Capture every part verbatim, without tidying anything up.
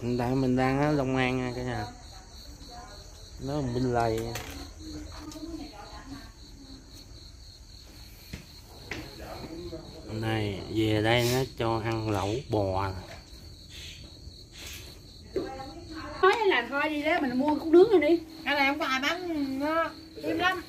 Hiện tại mình đang ở Long An nha cả nhà. Nó bên lầy. Này về đây nó cho ăn lẩu bò. Nói là thôi đi đó, mình mua cút nướng rồi đi. Cái này không có ai bán nó im lắm.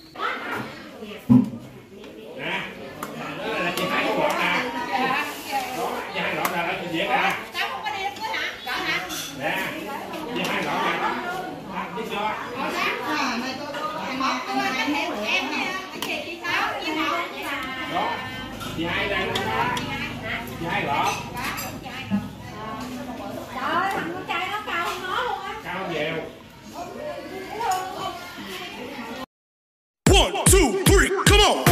Nè, đó là chị Hải của bọn nè. Đó, chị Hải gọi là chị Việt nè. Cháu không có đi nữa hả? Rõ hả? Nè, chị Hải gọi nè đó. Biết chưa? Rõ ràng. Mày tôi tôi một tôi anh em em cái gì chị Sáu chị Hậu. Đó, chị Hai đây đó. Chị Hai gọi. Trời ơi, thằng con trai nó cao hơn nó luôn á. Cao dèo. One, two, three, come on!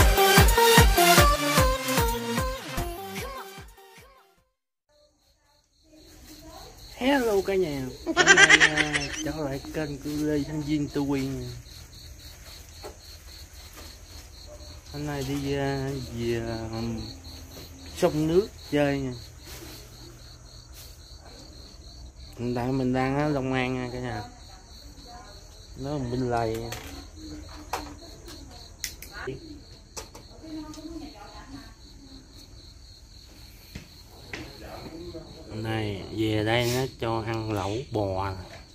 Hello cả nhà. Hôm nay uh, trở lại kênh của Lê Thanh Viên ti vi nha. Hôm nay đi uh, về um, sông nước chơi nha. Hiện tại mình đang ở Long An nha cả nhà. Nó bên lầy. Này về đây nó cho ăn lẩu bò.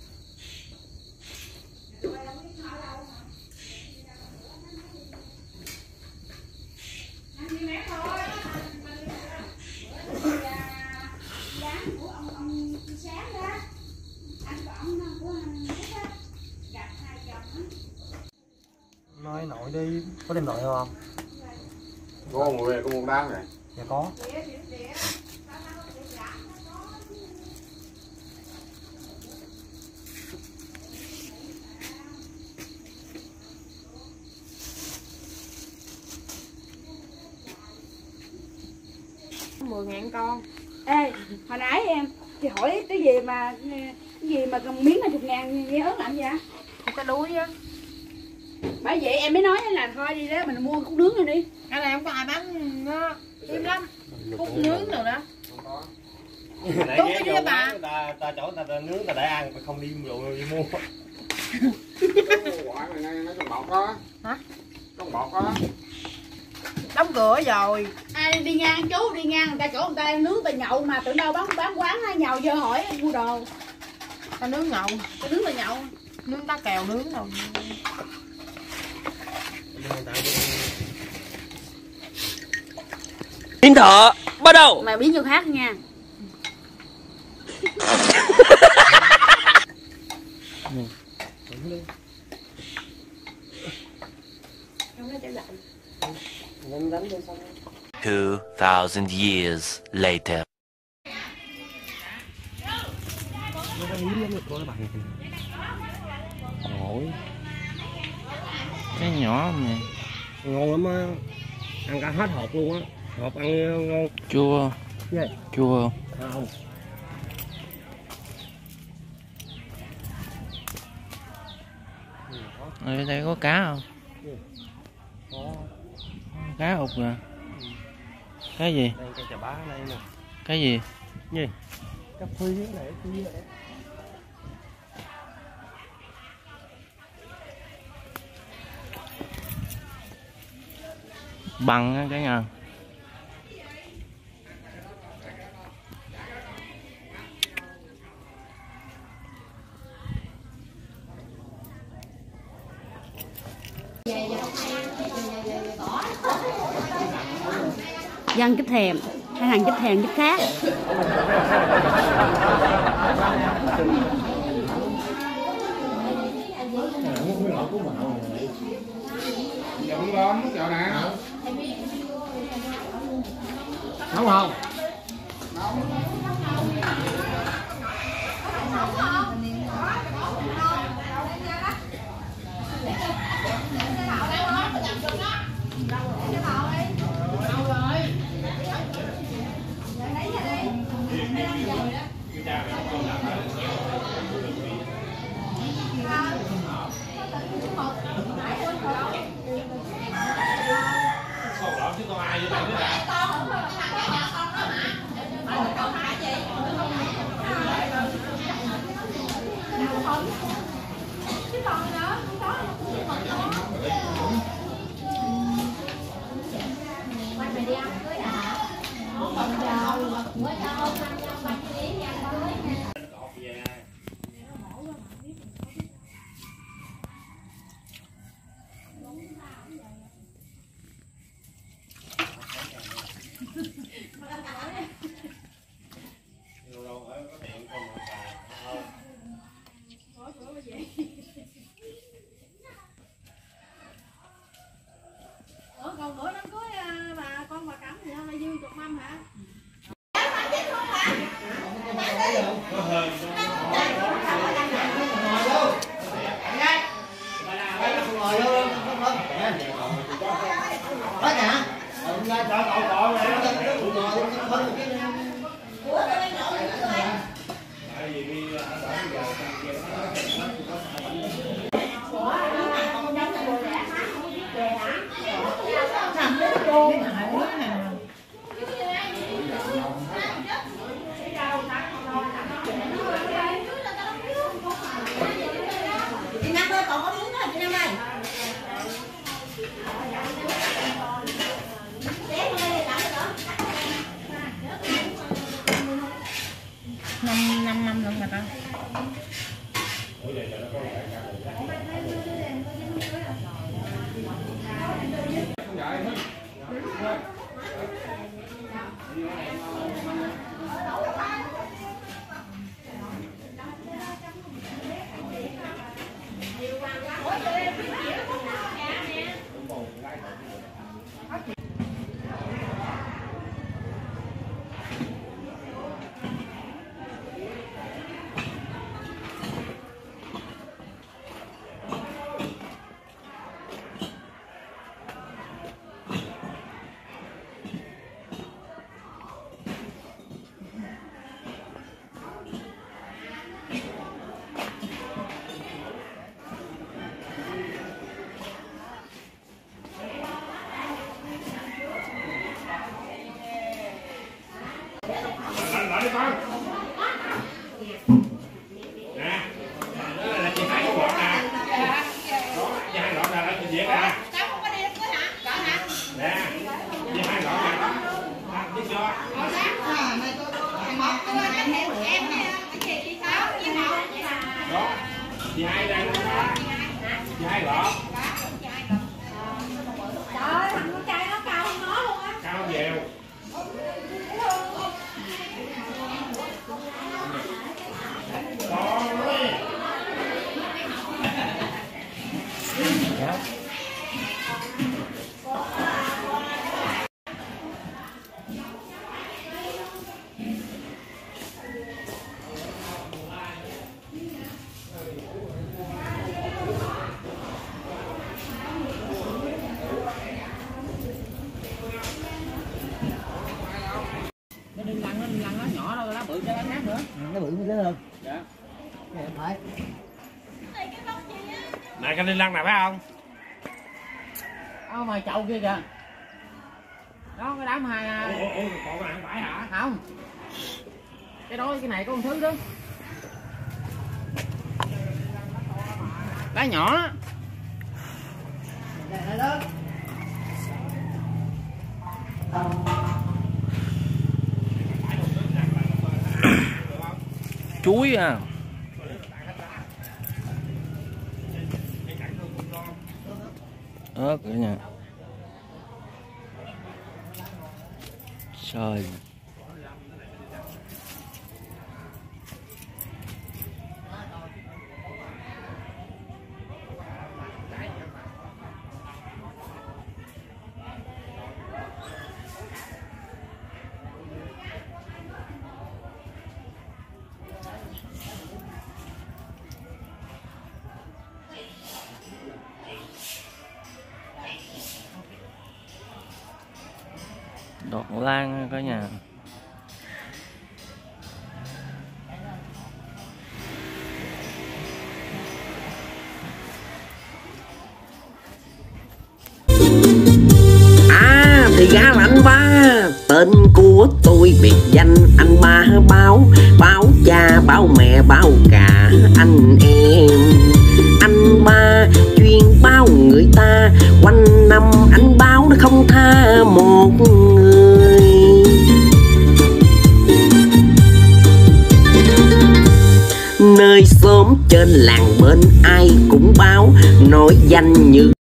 Nói nội đi, có đem nội không? Có một người, có một đám này. Dạ có. mười ngàn con. Ê, hồi nãy em chị hỏi cái gì mà cái gì mà miếng là chục ngàn nghe ớt làm gì vậy? Cái đuối á. Bởi vậy em mới nói là thôi đi đó, mình mua cút nướng rồi đi. Cái này không có ai bán nó im lắm. Cút nướng rồi đó. Nãy Tốt ghé cái vô đĩa bà. quán, ta, ta chỗ ta, ta nướng ta để ăn, mà không đi rượu đi mua. Quả này mấy con bọt đó. Hả? Con bọt đó. Đóng cửa rồi. Ai đi ngang chú đi ngang người ta chỗ người ta nướng ta nhậu mà tưởng đâu bán bán quán hay nhậu vô hỏi mua đồ. Ta nướng nhậu. Ta nướng là nhậu. Nướng cá kèo nướng rồi. Biến thợ bắt đầu. Mà biến vô khác nha. Two thousand years later. Ôi. Cái nhỏ mà Ngon lắm á. Ăn cả hết hộp luôn á. Hộp ăn ngon. chua. Yeah. Chua không? Không. Ở đây có cá không? Có. Cá ụt nè. Cái gì? Đây cây chà bá đây nè. Cái gì? Gì? Cà phê này, cái gì này? Bằng á cả nhà. Dân chích thèm hay hàng chích thèm chích khác. Giờ cũng ngon, nước chợ nè. Nóng không? Chào Còn bữa đám cưới bà con bà Cẩm thì là dư chục mâm hả? Chị Năm ơi, còn có muốn nữa chị Năm ơi. Năm năm năm lần mà ta. Lại đi con. Nè, đó là chị Hải của bọn nè. Đó, chị Hải gọi là chị Việt nè. Cháu không có đi đám cưới hả? Có hả? Nè, chị Hải gọi nè đó. Biết chưa? Em chị chị Sáu với Hậu. Đó, chị Hai đây đó. Chị Hai gọi. Trời ơi, thằng con trai nó cao hơn nó luôn á. Cao nhiều. Con ơi. Nó đi lăn, nó đi lăn nó nhỏ đâu, nó bự cho nó khác nữa. Nó bự mới lớn hơn. Dạ. Dạ phải. Này cái đi lăn này phải không? Ở ngoài chậu kia kìa. Đó cái đám hai. Ủa, ủa, còn cái này không phải hả? Không. Cái đó cái này có một thứ đó. Đá nhỏ đó. Đây đó. Chuối à. Ớt cả nhà. Trời. Đọt lan cả nhà. À thì ra là anh Ba. Tên của tôi biệt danh anh Ba báo. Báo cha báo mẹ báo cả anh em. quanh năm anh báo nó không tha một người. Nơi xóm trên làng bên ai cũng báo nổi danh như